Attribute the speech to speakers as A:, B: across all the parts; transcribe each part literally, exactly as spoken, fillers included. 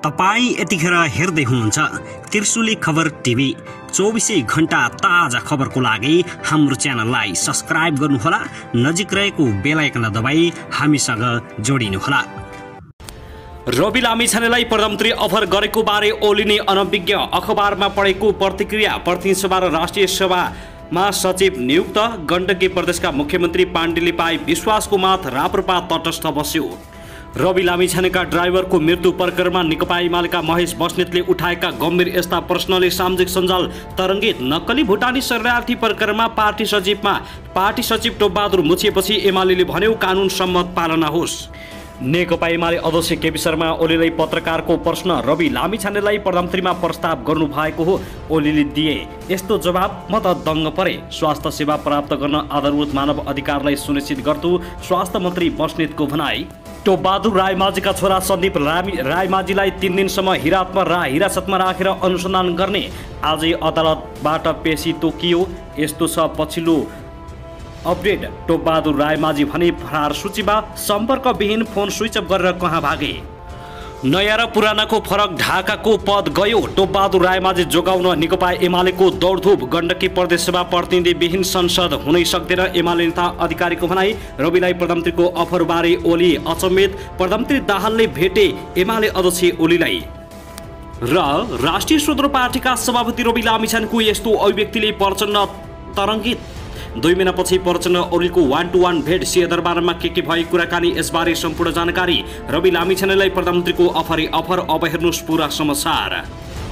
A: तपाई यतिखेर हेर्दै हुनुहुन्छ त्रिशुली खबर टिभी। चौबीसै घण्टा ताजा खबरको लागि हाम्रो च्यानललाई सब्स्क्राइब गर्नुहोला, नजिक रहेको बेल आइकन दबाई हामीसँग जोडिनुहोला। रवि लामिछानेलाई प्रधानमन्त्री अफर गरेको बारे ओलीले अनभिज्ञ, अखबारमा पढेको प्रतिक्रिया। प्रतिनिधि सभा र राष्ट्रिय सभामा सचिव नियुक्त। गण्डकी प्रदेशका मुख्यमन्त्री पाण्डेले पाए विश्वासको मात, राप्रपा तटस्थ बस्यो। रवि लामिछानेका ड्राइभरको मृत्यु प्रकरणमा नेकपा एमालेका महेश बस्नेतले उठाएका गम्भीर यस्ता प्रश्नले सामाजिक सञ्जाल तरङ्गित। नक्कली भुटानी शरणार्थी प्रकरणमा पार्टी सचिवमा पार्टी सचिव टोपबहादुर मुछिएपछि एमालेले भन्यो कानुन सम्मत पालना होस्। नेकपा एमाले अध्यक्ष केपी शर्मा ओलीलाई पत्रकारको प्रश्न, रवि लामिछानेलाई प्रधानमन्त्रीमा प्रस्ताव गर्नु भएको हो। ओलीले दिए यस्तो जवाब, म त दङ्ग परे। स्वास्थ्य सेवा प्राप्त गर्न आधारभूत मानव अधिकारलाई सुनिश्चित गर्छु, स्वास्थ्य मन्त्री बस्नेतको भनाई। टोपबहादुर रायमाझीका छोरा सन्दीप रायमाझीलाई तीन दिनसम्म हिरासतमा रा हिरासतमा राखेर अनुसन्धान गर्ने आजै अदालतबाट पेशी तोकियो। यस्तो छ पछिल्लो अपडेट। टोपबहादुर रायमाझी भने फरार सूचीमा, सम्पर्कविहीन फोन स्विच अफ गरेर कहाँ भागे। नयाँ र पुरानाको फरक, ढाकाको पद गयो। टोपबहादुर रायमाझी जोगाउन नेकपा एमालेको दौडधुप। गण्डकी प्रदेश सभा प्रतिनिधिविहीन संसद हुनै सक्दैन, एमाले नेता अधिकारीको भनाई। रविलाई प्रधानमन्त्रीको अफरबारे ओली अचम्मित, प्रधानमन्त्री दाहालले भेटे एमाले अध्यक्ष ओलीलाई। र राष्ट्रिय स्वतन्त्र पार्टीका सभापति रवि लामिछानेको यस्तो अभिव्यक्तिले प्रचण्ड तरङ्गित। दुई महिनापछि प्रचण्ड ओलीको वान टू वान भेट, सिंहदरबारमा के के भए कुराकानी, यसबारे सम्पूर्ण जानकारी। रवि लामिछानेलाई प्रधानमन्त्रीको अफरै अफर। अब हेर्नुहोस् पुरा समाचार।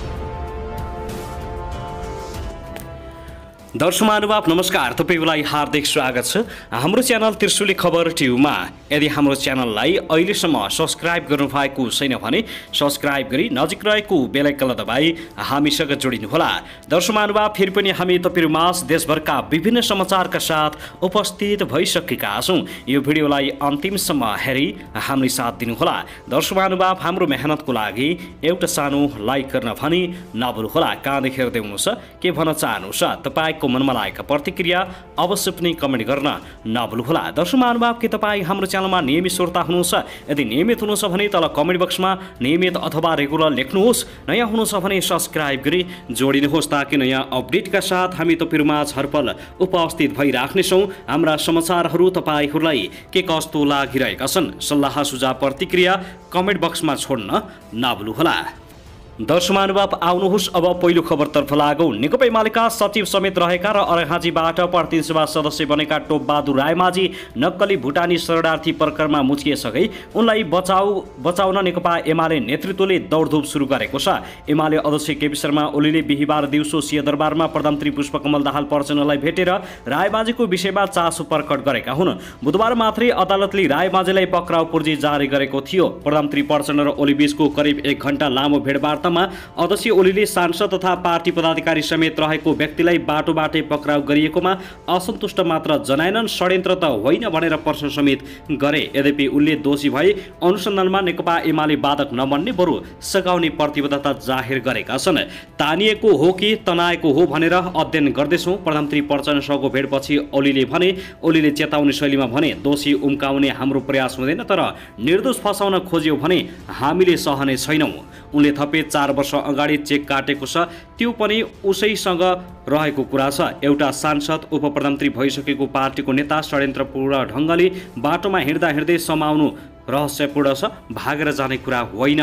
A: दर्शक महानुभाव नमस्कार, तपाईलाई हार्दिक स्वागत छ हाम्रो च्यानल त्रिशुली खबर टिभीमा। यदि हाम्रो च्यानललाई अहिलेसम्म सब्स्क्राइब गर्नुभएको छैन भने सब्स्क्राइब गरी नजिक रहेको बेल आइकन दबाई हामीसँग जोडिनुहोला। दर्शक महानुभाव, फेरि पनि हामी तपाईहरुमाझ देशभरका विभिन्न समाचारका साथ उपस्थित भइसकेका छौं। यो भिडियोलाई अन्तिमसम्म हेरी हामीले साथ दिनुहोला। दर्शक महानुभाव, हाम्रो मेहनतको लागि एउटा सानो लाइक गर्न भनी नभुल्नुहोला। कहाँदेखि हेर्दै हुनुहुन्छ, के भन्न चाहनुहुन्छ, तपाईको मनमा लागेका प्रतिक्रिया अवश्य पनि कमेन्ट गर्न नभुल्नुहोला। दर्शक महानुभाव, के तपाईँ हाम्रो च्यानलमा नियमित श्रोता हुनुहुन्छ? यदि नियमित हुनुहुन्छ भने तल कमेन्ट बक्समा नियमित अथवा रेगुलर लेख्नुहोस्। नयाँ हुनुहुन्छ भने सब्स्क्राइब गरी जोडिनुहोस्, ताकि नयाँ अपडेटका साथ हामी तपाईहरुमाझ हरपल उपस्थित भइराख्नेछौँ। हाम्रा समाचारहरू तपाईहरूलाई के कस्तो लागिरहेका छन्, सल्लाह सुझाव प्रतिक्रिया कमेन्ट बक्समा छोड्न नभुल्नुहोला। दर्शक महानुभाव, आउनुहोस् अब पहिलो खबरतर्फ लागौँ। नेकपा एमालेका सचिव समेत रहेका र अर्घाँचीबाट प्रतिनिधि सभा सदस्य बनेका टोपबहादुर रायमाझी नक्कली भुटानी शरणार्थी प्रकरणमा मुछिएसँगै उनलाई बचाउ बचाउन नेकपा एमाले नेतृत्वले दौडधुप सुरु गरेको छ। एमाले अध्यक्ष केपी शर्मा ओलीले बिहिबार दिउँसो सिंहदरबारमा प्रधानमन्त्री पुष्पकमल दाहाल प्रचण्डलाई भेटेर रायमाझीको विषयमा चासो प्रकट गरेका हुन्। बुधबार मात्रै अदालतले रायमाझीलाई पक्राउ पूर्जी जारी गरेको थियो। प्रधानमन्त्री प्रचण्ड र ओली बीचको करिब एक घण्टा लामो भेटवार्ता अध्यक्ष ओलीले सांसद तथा पार्टी पदाधिकारी समेत रहेको व्यक्तिलाई बाटोबाटै पक्राउ गरिएकोमा असन्तुष्ट मात्र जनाएनन्, षड्यन्त्र त होइन भनेर प्रश्न समेत गरे। यद्यपि उनले दोषी भए अनुसन्धानमा नेकपा एमाले बाधक नबन्ने बरु सघाउने प्रतिबद्धता जाहेर गरेका छन्। तानिएको हो कि तनाएको हो भनेर अध्ययन गर्दैछौँ, प्रधानमन्त्री प्रचण्डसँगको भेटपछि ओलीले भने। ओलीले चेताउने शैलीमा भने, दोषी उम्काउने हाम्रो प्रयास हुँदैन, तर निर्दोष फसाउन खोज्यो भने हामीले सहने छैनौँ। उनले थपे चार वर्ष अगाडि चेक काटेको छ, त्यो पनि उसैसँग रहेको कुरा छ। एउटा सांसद उप प्रधानमन्त्री भइसकेको पार्टीको नेता षड्यन्त्रपूर्ण ढङ्गले बाटोमा हिँड्दा हिँड्दै समाउनु रहस्यपूर्ण छ, भागेर जाने कुरा होइन।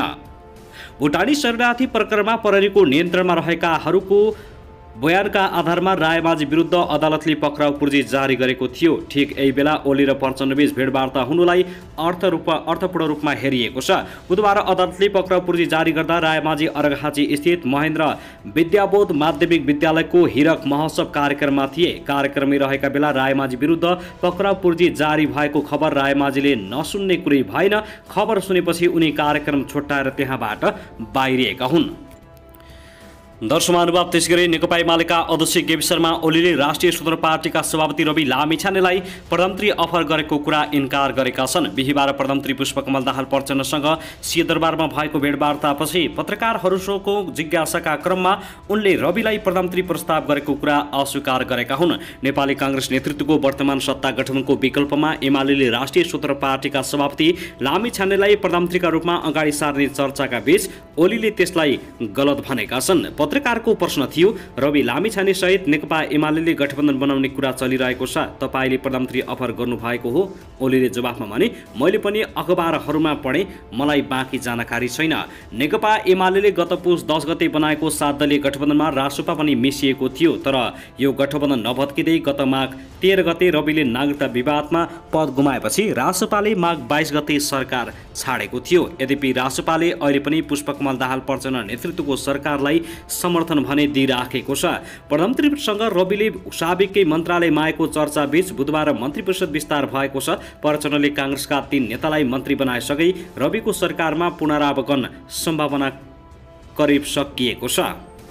A: भुटानी शरणार्थी प्रकरणमा प्रहरीको नियन्त्रणमा रहेकाहरूको बयानका आधारमा रायमाझी विरुद्ध अदालतले पक्राउ पूर्जी जारी गरेको थियो। ठिक यही बेला ओली र प्रचण्डबीच भेटवार्ता हुनुलाई अर्थ रूप अर्थपूर्ण रूपमा हेरिएको छ। बुधबार अदालतले पक्राउ पूर्जी जारी गर्दा रायमाझी अर्घाँची स्थित महेन्द्र विद्याबोध माध्यमिक विद्यालयको हिरक महोत्सव कार्यक्रममा थिए। कार्यक्रममै रहेका बेला रायमाझी विरुद्ध पक्राउ पूर्जी जारी भएको खबर रायमाझीले नसुन्ने कुरै भएन। खबर सुनेपछि उनी कार्यक्रम छुट्याएर त्यहाँबाट बाहिरिएका हुन्। दर्शक महानुभाव, त्यसगरी नेकपा एमालेका अध्यक्ष केपी शर्मा ओलीले राष्ट्रिय स्वतन्त्र पार्टीका सभापति रवि लामिछानेलाई प्रधानमन्त्री अफर गरेको कुरा इन्कार गरेका छन्। बिहिबार प्रधानमन्त्री पुष्पकमल दाहाल प्रचण्डसँग सिंहदरबारमा भएको भेटवार्तापछि पत्रकारहरूको जिज्ञासाका क्रममा उनले रविलाई प्रधानमन्त्री प्रस्ताव गरेको कुरा अस्वीकार गरेका हुन्। नेपाली कांग्रेस नेतृत्वको वर्तमान सत्ता गठबन्धनको विकल्पमा एमालेले राष्ट्रिय स्वतन्त्र पार्टीका सभापति लामिछानेलाई प्रधानमन्त्रीका रूपमा अगाडि सार्ने चर्चाका बीच ओलीले त्यसलाई गलत भनेका छन्। पत्रकारको प्रश्न थियो, रवि लामिछाने सहित नेकपा एमालेले गठबन्धन बनाउने कुरा चलिरहेको छ, तपाईले प्रधानमन्त्री अफर गर्नुभएको हो? ओलीले जवाफमा भने, मैले पनि अखबारहरूमा पढे, मलाई बाँकी जानकारी छैन। नेकपा एमालेले गत पुस दस गते बनाएको सात दलीय गठबन्धनमा रासोपा पनि मिसिएको थियो, तर यो गठबन्धन नभत्किँदै गत माघ तेह्र गते रविले नागरिकता विवादमा पद गुमाएपछि रासोपाले माघ बाइस गते सरकार छाडेको थियो। यद्यपि रासोपाले अहिले पनि पुष्पकमल दाहाल प्रचण्ड नेतृत्वको सरकारलाई समर्थन भने दिइराखेको छ। प्रधानमन्त्रीसँग रविले साबिकै मन्त्रालय मागेको चर्चा बीच बुधबार मन्त्री परिषद विस्तार भएको छ। प्रचण्डले कांग्रेसका तीन नेतालाई मन्त्री बनाएसँगै रविको सरकारमा पुनरावगमन सम्भावना करिब सकिएको छ।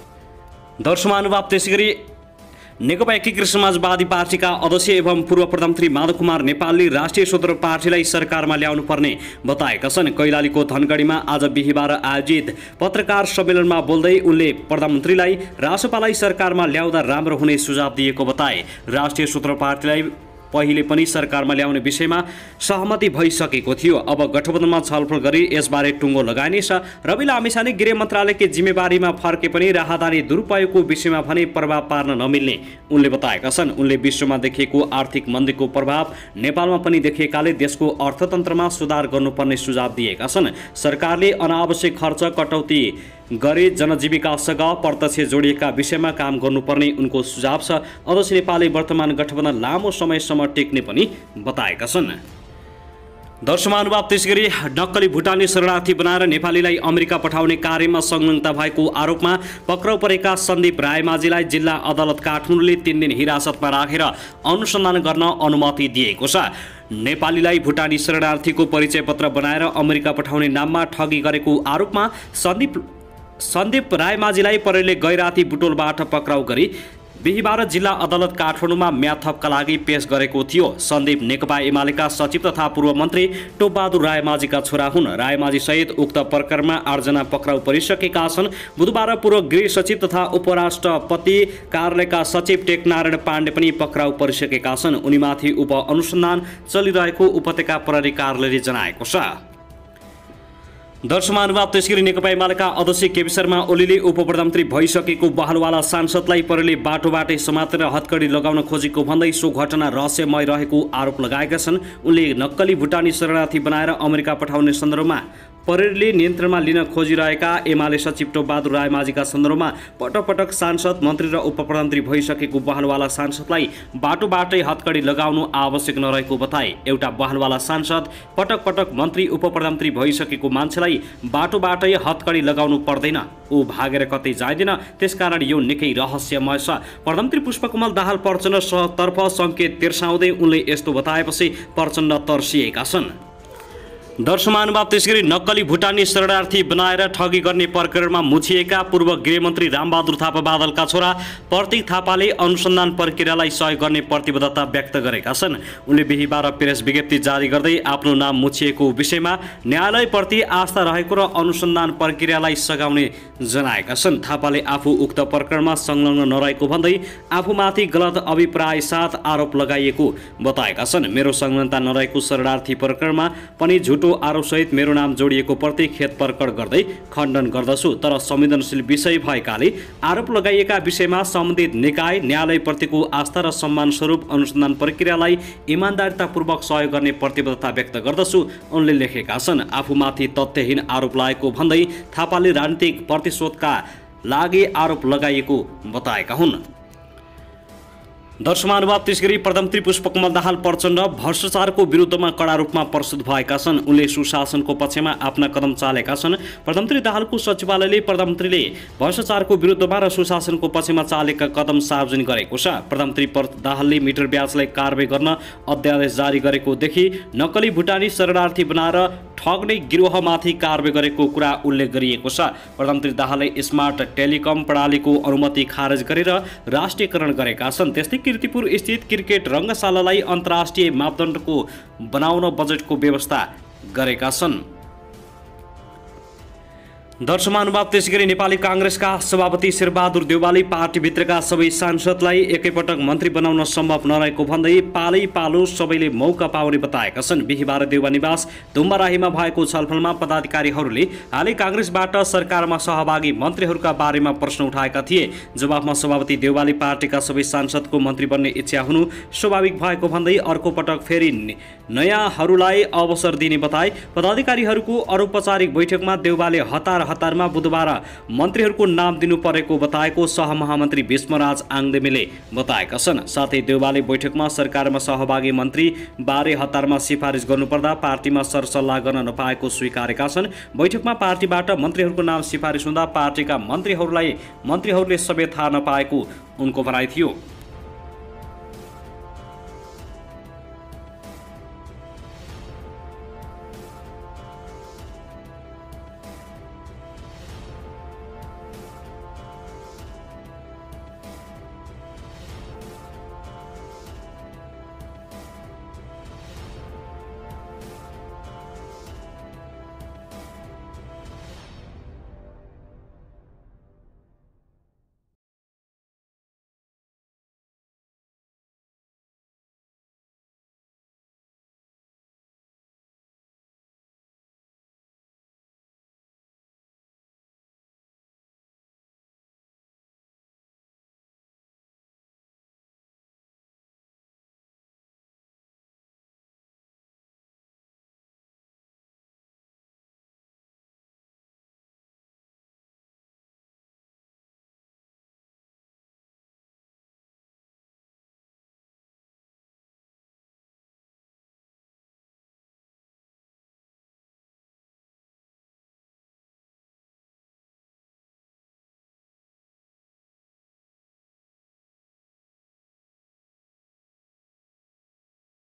A: दर्शक महानुभाव, त्यसैगरी नेकपा एकीकृत समाजवादी पार्टीका अध्यक्ष एवं पूर्व प्रधानमन्त्री माधव कुमार नेपालले राष्ट्रिय स्वतन्त्र पार्टीलाई सरकारमा ल्याउनु पर्ने बताएका छन्। कैलालीको धनगढीमा आज बिहिबार आयोजित पत्रकार सम्मेलनमा बोल्दै उनले प्रधानमन्त्रीलाई रासोपालाई सरकारमा ल्याउँदा राम्रो हुने सुझाव दिएको बताए। राष्ट्रिय स्वतन्त्र पार्टीलाई पहिले पनि सरकारमा ल्याउने विषयमा सहमति भइसकेको थियो, अब गठबन्धनमा छलफल गरी यसबारे टुङ्गो लगाइनेछ। रवि लामिछाने गृह मन्त्रालयकी जिम्मेवारीमा फर्के पनि राहदानी दुरुपयोगको विषयमा भने प्रभाव पार्न नमिल्ने उनले बताएका छन्। उनले विश्वमा देखिएको आर्थिक मन्दीको प्रभाव नेपालमा पनि देखिएकाले देशको अर्थतन्त्रमा सुधार गर्नुपर्ने सुझाव दिएका छन्। सरकारले अनावश्यक खर्च कटौती गरे जनजीविकासँग प्रत्यक्ष जोडिएका विषयमा काम गर्नुपर्ने उनको सुझाव छ। अध्यक्ष नेपालले वर्तमान गठबन्धन लामो समयसम्म टेक्ने पनि बताएका छन्। दर्शक महानुभाव, त्यसैगरी नक्कली भुटानी शरणार्थी बनाएर नेपालीलाई अमेरिका पठाउने कार्यमा संलग्नता भएको आरोपमा पक्राउ परेका सन्दीप रायमाझीलाई जिल्ला अदालत काठमाडौँले तीन दिन हिरासतमा राखेर अनुसन्धान गर्न अनुमति दिएको छ। नेपालीलाई भुटानी शरणार्थीको परिचय पत्र बनाएर अमेरिका पठाउने नाममा ठगी गरेको आरोपमा सन्दीप सन्दीप रायमाझीलाई प्रहरीले गैराती बुटोलबाट पक्राउ गरी बिहिबार जिल्ला अदालत काठमाडौँमा म्याथपका लागि पेश गरेको थियो। सन्दीप नेकपा एमालेका सचिव तथा पूर्व मन्त्री टोपबहादुर रायमाझीका छोरा हुन्। रायमाझी सहित उक्त प्रकरणमा आठजना पक्राउ परिसकेका छन्। बुधबार पूर्व गृह सचिव तथा उपराष्ट्रपति कार्यालयका सचिव टेकनारायण पाण्डे पनि पक्राउ परिसकेका छन्। उनीमाथि उप अनुसन्धान चलिरहेको उपत्यका प्रहरी कार्यालयले जनाएको छ। दर्शक महानुभाव, त्यसैगरी नेकपा एमालेका अध्यक्ष केपी शर्मा ओलीले उप प्रधानमन्त्री भइसकेको बहलवाला सांसदलाई प्रहरीले बाटोबाटै समातेर हतकडी लगाउन खोजेको भन्दै सो घटना रहस्यमय रहेको आरोप लगाएका छन्। उनले नक्कली भुटानी शरणार्थी बनाएर अमेरिका पठाउने सन्दर्भमा प्रहरीले नियन्त्रणमा लिन खोजिरहेका एमाले सचिव टोपबहादुर रायमाझीका सन्दर्भमा पटक पटक सांसद मन्त्री र उप प्रधानमन्त्री भइसकेको बहलवाला सांसदलाई बाटोबाटै हतकडी लगाउनु आवश्यक नरहेको बताए। एउटा बहलवाला सांसद पटक पटक मन्त्री उप प्रधानमन्त्री भइसकेको मान्छेलाई बाटोबाटै हतकडी लगाउनु पर्दैन, ऊ भागेर कतै जाँदैन, त्यसकारण यो निकै रहस्यमय छ। प्रधानमन्त्री पुष्पकमल दाहाल प्रचण्ड तर्फ सङ्केत तिर्साउँदै उनले यस्तो बताएपछि प्रचण्ड तर्सिएका छन्। दर्शक महानुभाव, त्यसैगरी नक्कली भुटानी शरणार्थी बनाएर ठगी गर्ने प्रकरणमा मुछिएका पूर्व गृहमन्त्री रामबहादुर थापा बादलका छोरा प्रतीक थापाले अनुसन्धान प्रक्रियालाई सहयोग गर्ने प्रतिबद्धता व्यक्त गरेका छन्। उनले बिहिबार प्रेस विज्ञप्ति जारी गर्दै आफ्नो नाम मुछिएको विषयमा न्यायालयप्रति आस्था रहेको र अनुसन्धान प्रक्रियालाई सघाउने जनाएका छन्। थापाले आफू उक्त प्रकरणमा संलग्न नरहेको भन्दै आफूमाथि गलत अभिप्राय साथ आरोप लगाइएको बताएका छन्। मेरो संलग्नता नरहेको शरणार्थी प्रकरणमा पनि झुटो आरोपसहित मेरो नाम जोडिएको प्रति खेद प्रकट गर्दै खण्डन गर्दछु, तर संवेदनशील विषय भएकाले आरोप लगाइएका विषयमा सम्बन्धित निकाय न्यायालयप्रतिको आस्था र सम्मान स्वरूप अनुसन्धान प्रक्रियालाई इमान्दारितापूर्वक सहयोग गर्ने प्रतिबद्धता व्यक्त गर्दछु, उनले लेखेका छन्। आफूमाथि तथ्यहीन आरोप लागेको भन्दै थापाले राजनीतिक प्रतिशोधका लागि आरोप लगाइएको बताएका हुन्। दर्शकमानुभाव त्यसगरी प्रधानमन्त्री पुष्पकमल दाहाल प्रचण्ड भ्रष्टाचारको विरुद्धमा कडा रूपमा प्रस्तुत भएका छन्। उनले सुशासनको पक्षमा आफ्ना कदम चालेका छन्। प्रधानमन्त्री दाहालको सचिवालयले प्रधानमन्त्रीले भ्रष्टाचारको विरुद्धमा र सुशासनको पक्षमा चालेका कदम सार्वजनिक गरेको छ। प्रधानमन्त्री दाहालले मिटर ब्याजलाई कारबाही गर्न अध्यादेश जारी गरेकोदेखि नक्कली भुटानी शरणार्थी बनाएर ठग्ने गिरोहमाथि कारबाही गरेको कुरा उल्लेख गरिएको छ। प्रधानमन्त्री दाहालले स्मार्ट टेलिकम प्रणालीको अनुमति खारेज गरेर राष्ट्रियकरण गरेका छन्। त्यस्तै कीर्तिपुर स्थित क्रिकेट रङ्गशालालाई अन्तर्राष्ट्रिय मापदण्डको बनाउन बजेटको व्यवस्था गरेका छन्। दर्शकमानुभाव त्यसैगरी नेपाली काङ्ग्रेसका सभापति शेरबहादुर देउवाले पार्टीभित्रका सबै सांसदलाई एकैपटक मन्त्री बनाउन सम्भव नरहेको भन्दै पालै पालो सबैले मौका पाउने बताएका छन्। बिहीबार देउवा निवास दुम्बाराहीमा भएको छलफलमा पदाधिकारीहरूले हालै काङ्ग्रेसबाट सरकारमा सहभागी मन्त्रीहरूका बारेमा प्रश्न उठाएका थिए। जवाफमा सभापति देउवाले पार्टीका सबै सांसदको मन्त्री बन्ने इच्छा हुनु स्वाभाविक भएको भन्दै अर्को पटक फेरि नयाँहरूलाई अवसर दिने बताए। पदाधिकारीहरूको अनौपचारिक बैठकमा देउवाले हतार हतारमा बुधबार मन्त्रीहरूको नाम दिनु परेको बताएको सहमहामन्त्री भीष्मराज आङदेमीले बताएका छन्। साथै देउवाले बैठकमा सरकारमा सहभागी मन्त्री बारे हतारमा सिफारिस गर्नुपर्दा पार्टीमा सरसल्लाह गर्न नपाएको स्वीकारेका छन्। बैठकमा पार्टीबाट मन्त्रीहरूको नाम सिफारिस हुँदा पार्टीका मन्त्रीहरूलाई मन्त्रीहरूले सबै थाहा नपाएको उनको भनाइ थियो।